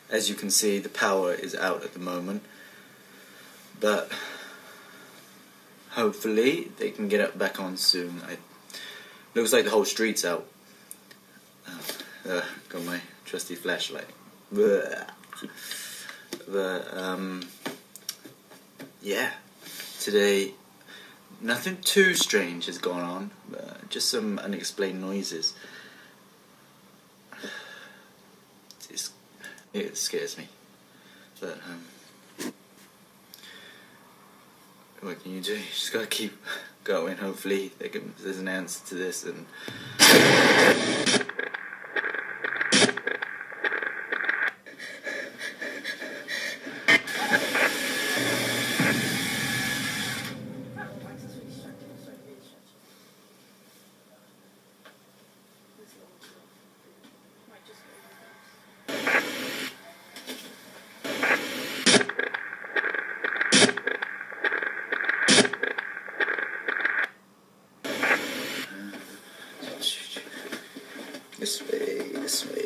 As you can see, the power is out at the moment, but hopefully they can get it back on soon. Looks like the whole street's out. Got my trusty flashlight. But yeah, today nothing too strange has gone on, just some unexplained noises. It scares me, but what can you do? You just gotta keep going. Hopefully there's an answer to this. And this way.